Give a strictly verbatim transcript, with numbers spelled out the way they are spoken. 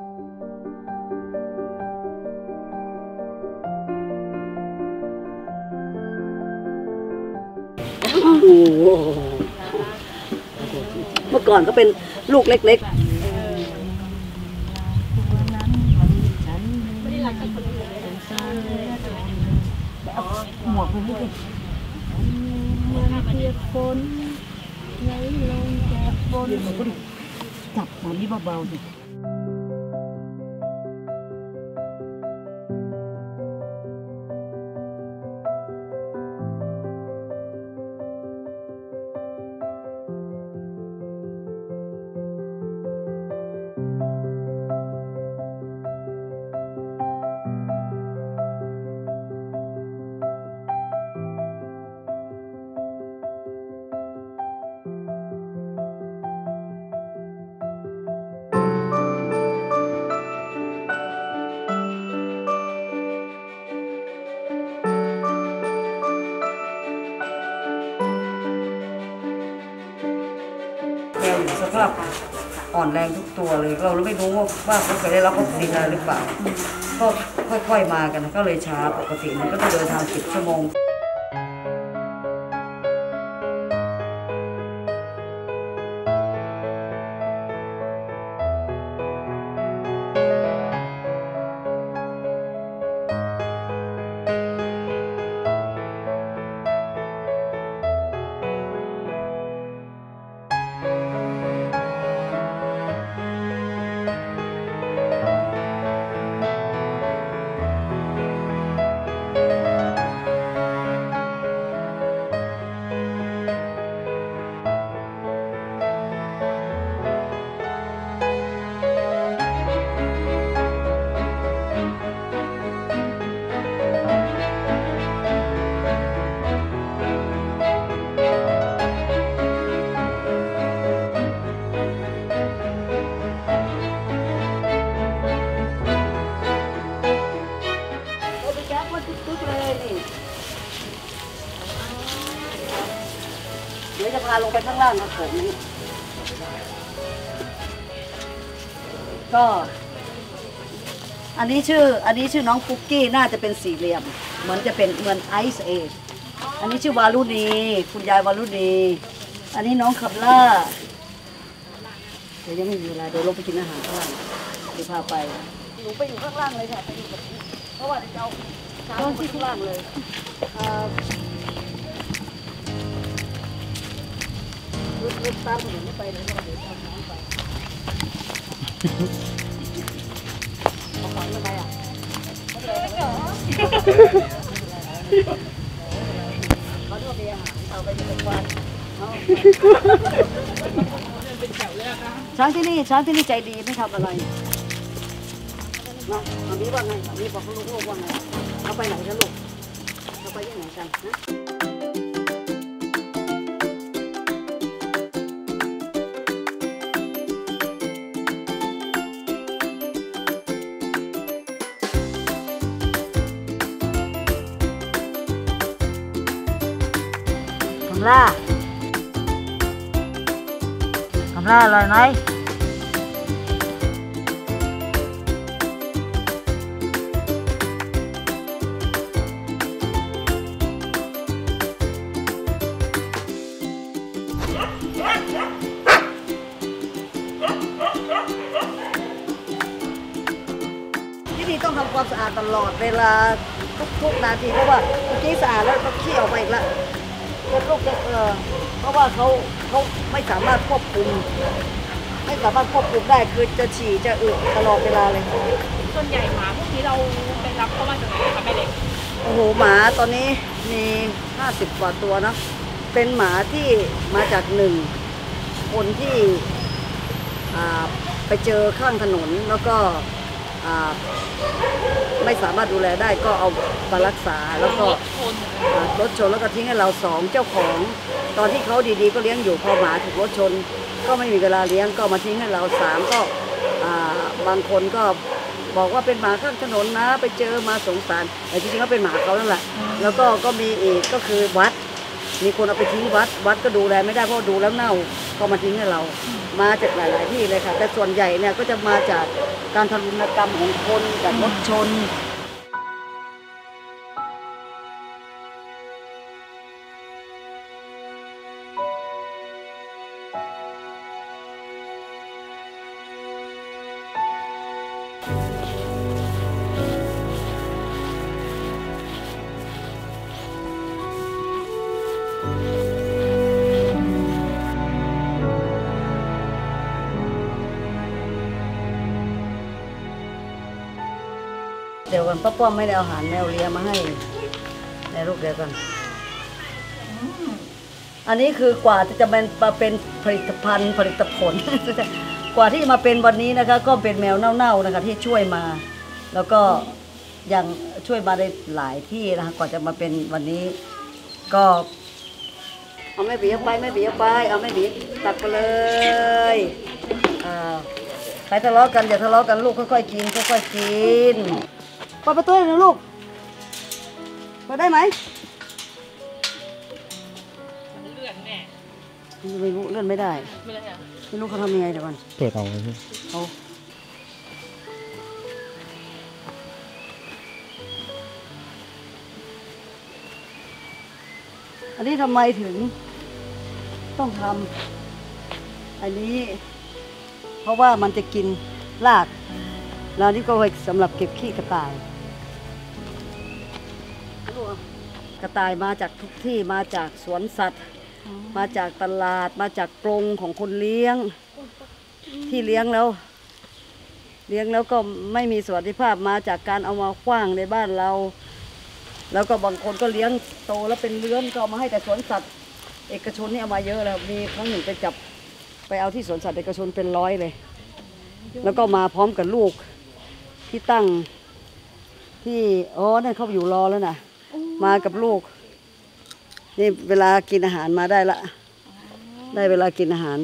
เมื่อก่อนก็เป็นลูกเล็กๆหมวกมันไม่ได้จับหอมนี่เบาๆดิแมวอยู่สภาพอ่อนแรงทุกตัวเลยเราไม่รู้ว่าเขาเคยได้รับวัคซีนอะไรหรือเปล่าก็ค่อยๆมากันก็เลยช้าปกติมันก็จะเดินทางสิบชั่วโมงเดี๋ยวจะพาลงไปข้างล่างนะผมนี้ก็อันนี้ชื่ออันนี้ชื่อน้องปุ๊กกี้น่าจะเป็นสี่เหลี่ยมเหมือนจะเป็นเหมือนไอซ์เอจอันนี้ชื่อวารุณีคุณยายวารุณีอันนี้น้องขับล่าเดี๋ยวยังไม่มีเวลาเดี๋ยวลงไปกินอาหารข้างล่างเดี๋ยวพาไปหนูไปอยู่ข้างล่างเลยค่ะไปอยู่กับพี่เพราะว่าเดี๋ยวจะเอาช้างที่ข้างล่างเลยรถตามถนนไม่ไปเลยเราเดี๋ยวเอาน้ำไปเอาของไปอ่ะไม่เป็นไรเหรอเขาดูดีอาหารเอาไปเป็นควันช้างที่นี่ช้างที่นี่ใจดีไม่ทำอะไรนะอันนี้ว่าไงอันนี้บอกลูกๆว่าไงเอาไปไหนกันลูกเอาไปที่ไหนกันนะคำล่าคำล่าอร่อยไหมที่นี่ต้องทำความสะอาดตลอดเวลาทุกๆนาทีเพราะว่าเมื่อกี้สะอาดแล้วต้องขี้ออกมาอีกแล้วเป็นลูกเออเพราะว่าเขาเขาไม่สามารถควบคุมไม่สามารถควบคุมได้คือจะฉี่จะอึตลอดเวลาเลยส่วนใหญ่หมาพวกนี้เราไปรับเข้ามาจากไหนคะแม่เล็กโอ้โหหมาตอนนี้มีห้าสิบกว่าตัวนะเป็นหมาที่มาจากหนึ่งคนที่ไปเจอข้างถนนแล้วก็ไม่สามารถดูแลได้ก็เอามารักษาแล้วก็รถชนแล้วก็ทิ้งให้เราสองเจ้าของตอนที่เขาดีๆก็เลี้ยงอยู่พอหมาถูกรถชนก็ไม่มีเวลาเลี้ยงก็มาทิ้งให้เราสามก็บางคนก็บอกว่าเป็นหมาข้างถนนนะไปเจอมาสงสารแต่จริงๆก็เป็นหมาเขานั่นแหละแล้วก็ก็มีอีกก็คือวัดมีคนเอาไปทิ้งวัดวัดก็ดูแลไม่ได้เพราะดูแล้วเน่าก็มาทิ้งให้เรามาจากหลายๆที่เลยค่ะแต่ส่วนใหญ่เนี่ยก็จะมาจากการทารุณกรรมของคนจากรถชนเดี๋ยวกันป้าป้อมไม่ได้เอาอาหารแมวเลียมาให้ในลูกเดียวกันอันนี้คือกว่าจะเป็นมาเป็นผลิตภัณฑ์ผลิตผล กว่าที่จะมาเป็นวันนี้นะคะก็เป็นแมวเน่าๆนะคะที่ช่วยมา แล้วก็ยังช่วยมาได้หลายที่นะคะกว่าจะมาเป็นวันนี้ก็เอาไม่บีบไปไม่บีบไปเอาไม่บีบตักไปเลยอ่าใครทะเลาะกันอย่าทะเลาะกันลูกค่อยๆกินค่อยๆกินเปิดประตูนะลูกเปิดได้ไหมมันเลื่อนแน่ไม่รู้เลื่อนไม่ได้ไม่ได้อะไม่รู้เขาทำยังไงเดี๋ยวก่อนเปิดเอาเลยเอาอันนี้ทำไมถึงต้องทำอันนี้เพราะว่ามันจะกินรากแล้วนี่ก็ไว้สำหรับเก็บขี้กระต่ายกระต่ายมาจากทุกที่มาจากสวนสัตว์มาจากตลาดมาจากกรงของคนเลี้ยงที่เลี้ยงแล้วเลี้ยงแล้วก็ไม่มีสวัสดิภาพมาจากการเอามาขว้างในบ้านเราแล้วก็บางคนก็เลี้ยงโตแล้วเป็นเลื้อนก็เอามาให้แต่สวนสัตว์เอกชนนี่เอามาเยอะแล้วมีครั้งหนึ่งไปจับไปเอาที่สวนสัตว์เอกชนเป็นร้อยเลยแล้วก็มาพร้อมกับลูกที่ตั้งที่อ๋อนั่นเขาอยู่รอแล้วนะมากับลูกนี่เวลากินอาหารมาได้ละได้เวลากินอาหาร